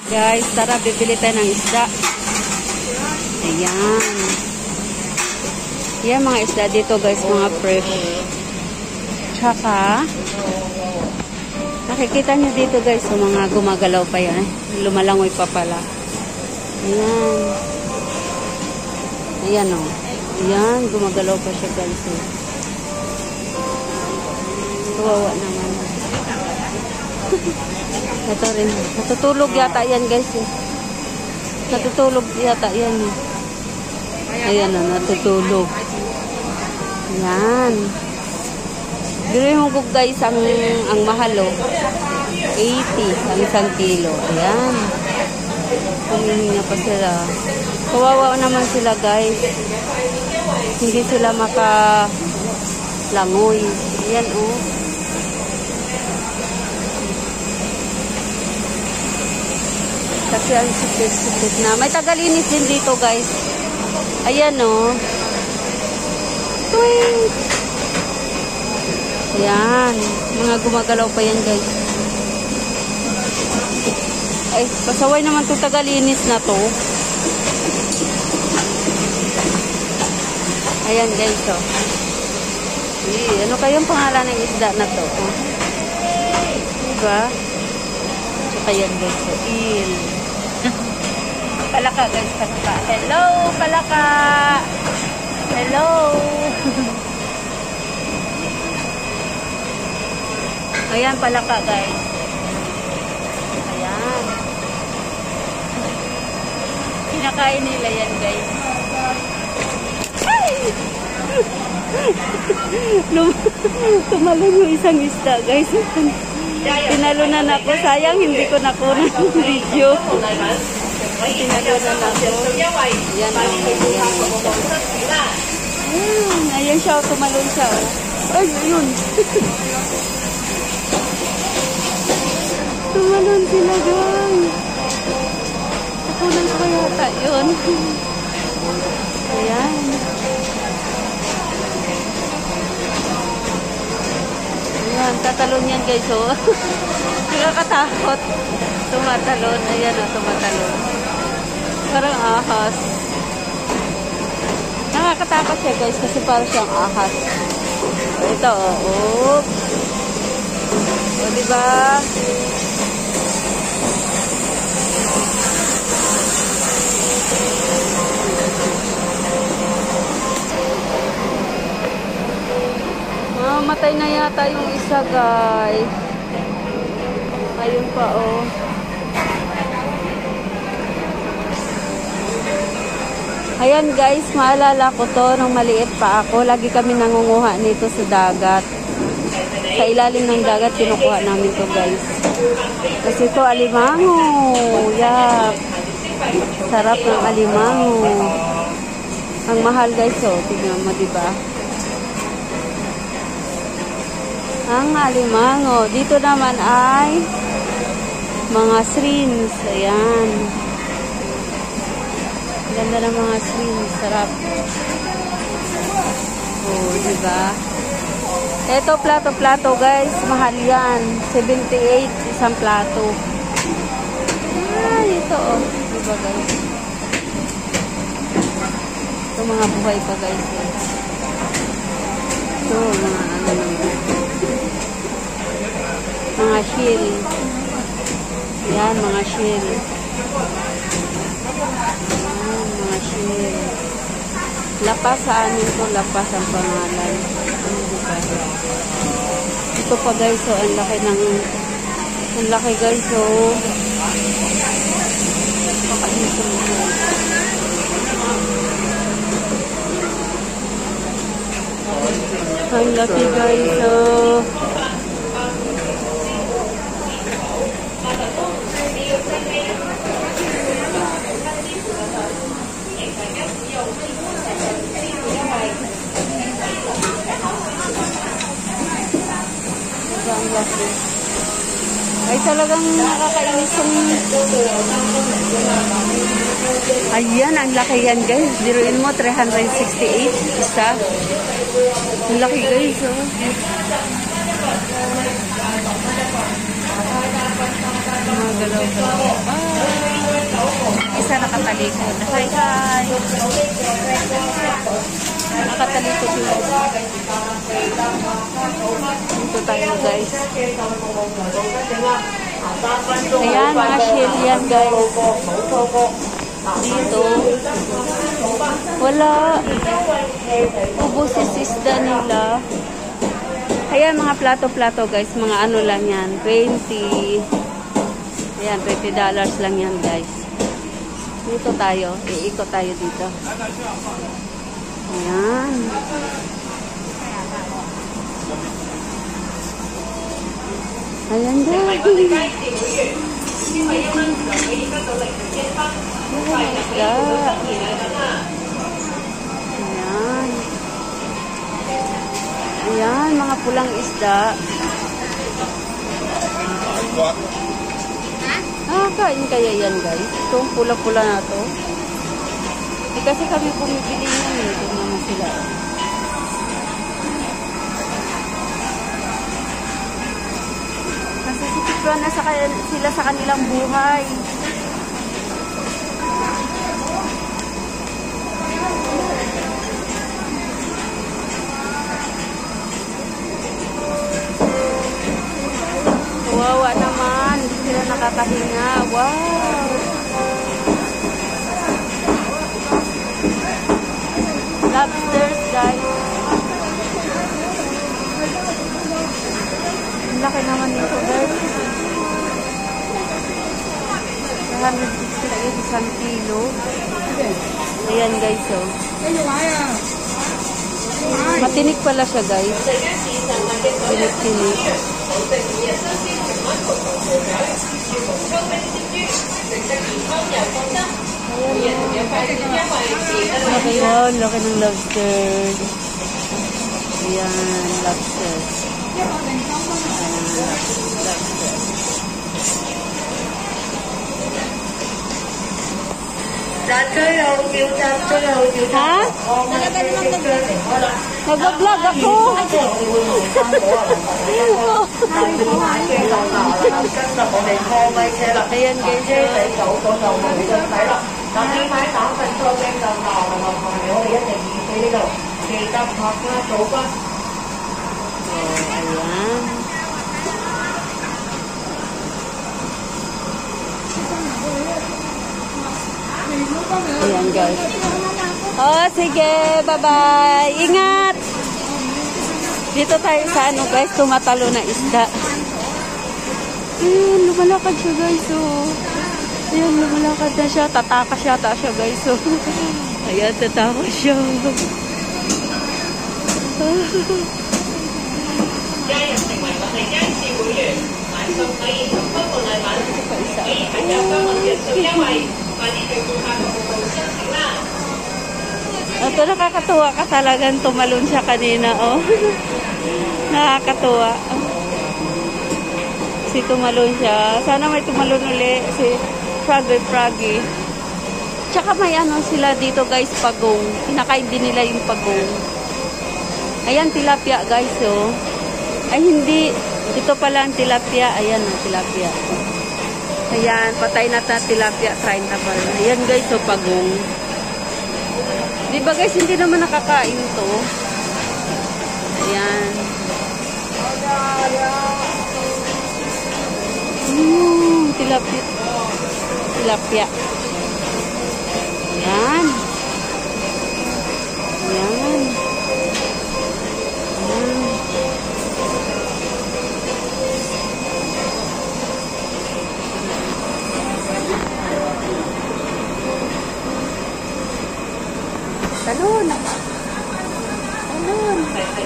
Guys, tara bibili tayo ng isda. Ayan. Yan mga isda dito guys, mga fresh. Tsaka, nakikita nyo dito guys, so mga gumagalaw pa yan. Lumalangoy pa pala. Ayan. Ayan o. Ayan, gumagalaw pa siya guys. Kawawa naman. Ito rin. Natutulog yata yan guys. Natutulog yata yan. Ayan na, natutulog. Ayan. Gawin mo ko guys, ang mahal o. 80 ang isang kilo. Ayan. Humihinga pa sila. Kawawa naman sila guys. Hindi sila makalangoy. Ayan o. Kasi ang sipit-sipit na. May tagalinis din dito guys. Ayan o. Twing! Ayan. Mga gumagalaw pa yan guys. Ay, pasaway naman itong tagalinis na to. Ayan guys o. Ano kayong pangalan ng isda na to? Diba? Tsaka yan guys o. Il. Palaka guys, palaka. Hello, palaka! Hello! Ayan, palaka guys. Ayan. Kinakain nila yan guys. Ay! Tumalon yung isang isda guys. Tinalunan ako. Sayang, hindi ko nakuha ng video. Tinalunan ako. Yan o. Ayan siya. Tumalon siya. Ay, yun. Tumalon sila guys. Nakunan ko yata yun. Ayan. Ayan, tatalon yan guys oh. Nakakatakot. Tumatalon. Ayan oh, tumatalon. Parang ahas. Nakakatakot siya guys kasi parang siyang ahas. Ito oh. O diba? Matay na yata yung isa guys. Ayun pa oh. Ayan guys, maalala ko to nung maliit pa ako. Lagi kami nangunguha nito sa dagat. Sa ilalim ng dagat kinukuha namin to guys. Kasi ito alimango. Yak. Sarap ng alimango. Ang mahal guys oh. Tignan mo diba? Ang alimango. Dito naman ay mga shrimps. Ayan. Ganda ng mga shrimps. Sarap. Oh, diba? Ito, plato-plato guys. Mahal yan. 78 isang plato. Ah, ito oh. Diba guys? Ito mga buhay pa guys. Ito, mga ano naman. Mga shell. Yan, mga shell. Yan, mga shell. Lapas sa amin ko, lapas ang pangalan. Ito pa guys, so ang laki ng ang laki guys, so pakain ko ang laki guys, so ay talagang nakakainis yung ayan, ang laki yan guys. Biruin mo 368 isa. Ang laki guys oh. Mga galaw-galaw. nakatalikod. Hi, hi! Nakatalikod yun. Dito tayo, guys. Ayan, mga shell yan, guys. Dito. Wala. Ubos yung isda nila. Ayan, mga plato-plato, guys. Mga ano lang yan. 20. Ayan, $20 lang yan, guys. Dito tayo. Iikot tayo dito. Ayan. Ayan, guys. Ayan. Ayan, mga pulang isda. Kain kaya yan, guys. Itong pula-pula na to. Kasi kami bumibili yan. Ito naman sila. Nasasitiplan na sila sa kanilang buhay. Wawa naman. Hindi sila nakakahinga. Wow! Lobsters, guys. Ang laki naman nito, guys. 160 isang kilo. Ayan, guys, oh. Matinik pala siya, guys. Tinik-tinik. Ayan, laki ng lobster. Ayan, lobster. Ha? Nag-vlog ako. Ayan, guys. Ayan, guys. Oh, sige. Bye-bye. Ingat. Dito tayo sa ano, guys. Tumatalo na isda. Ayan, lumalakad siya, guys. Oh. Ayan, lumalakad na siya. Tatakas yata siya, guys. Oh. Ayan, tatakas siya. Ito, nakakatuwa ka talagang tumalon siya kanina, oh. Nakakatuwa. Si tumalon siya. Sana may tumalon uli. Si Froggy. Tsaka may ano sila dito, guys, pagong. Kinakain din nila yung pagong. Ayan, tilapia, guys, oh. Ay, hindi. Ito pala ang tilapia. Ayan, ang tilapia. Ayan, patay na tilapia. 30 pa rin. Ayan, guys, oh, pagong. Diba, guys, hindi naman nakakain to. Ayan. Tilapia. Tilapia. Ayan. Ayan. Talon. Talon.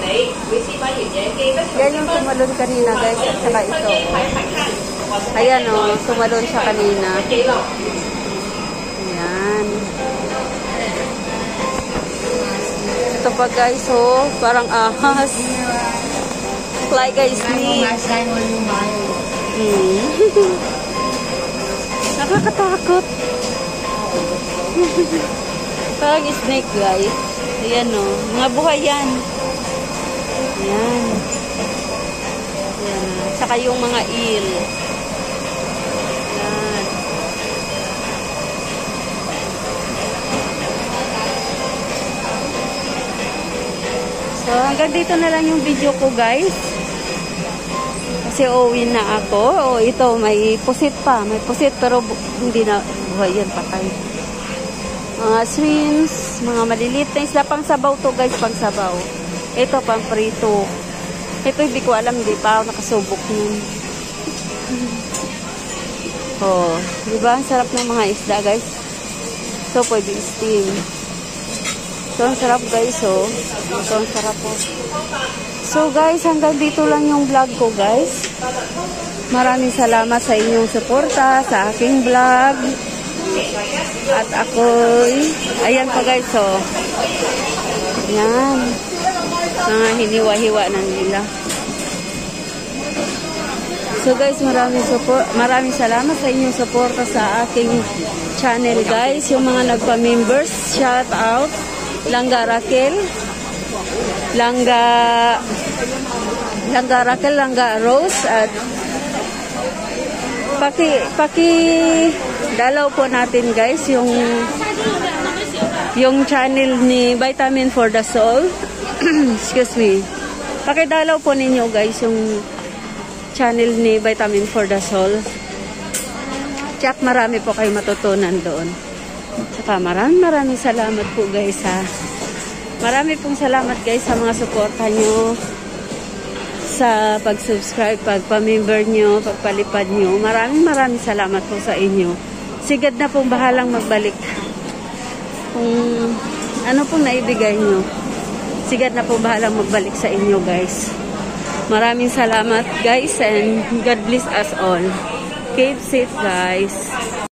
Yan yung tumalon kanina, guys. At saka ito. Ayan, o. Tumalon siya kanina. Ayan. Ito pa, guys, o. Parang ahas. Like a snake. Nakakatakot. Parang snake, guys. Ayan, o. Mga buhay yan. Ayan. Ayan. Saka yung mga eel. Ayan. So, hanggang dito na lang yung video ko, guys. Kasi uuwi na ako. O, ito, may pusit pa. May pusit, pero hindi na. Buhay yan, patay. Mga shrimps, mga maliliit na isla. Pang sabaw to, guys, pang sabaw. Ito, pang prito. Ito, hindi ko alam. Hindi pa ako nakasubok nun. Oh, diba? Ang sarap ng mga isda, guys. So, pwede steam. So, ang sarap, guys, oh. So, ang sarap, oh. So, guys, hanggang dito lang yung vlog ko, guys. Maraming salamat sa inyong suporta sa aking vlog. At ako'y, ayan pa, guys, oh. Yan. Mga hiniwa-hiwa na nila. So guys, maraming salamat sa inyong suporta sa aking channel, guys. Yung mga nagpa-members, shout out. Langga Raquel, Langga Raquel, Langga Rose, at dalaw po natin, guys, yung channel ni Vitamin for the Soul. Excuse me. Pakidalaw po ninyo, guys, yung channel ni Vitamin for the Soul. Tsak, marami po kayo matutunan doon. Saka maraming salamat po, guys, ha. Marami pong salamat, guys, sa mga suporta nyo, sa pag-subscribe, pagpa-member nyo, pagpalipad nyo. Maraming salamat po sa inyo. Sigad na pong bahalang magbalik. Kung ano pong naibigay nyo, sigad na pong bahalang magbalik sa inyo, guys. Maraming salamat, guys, and God bless us all. Keep safe, guys.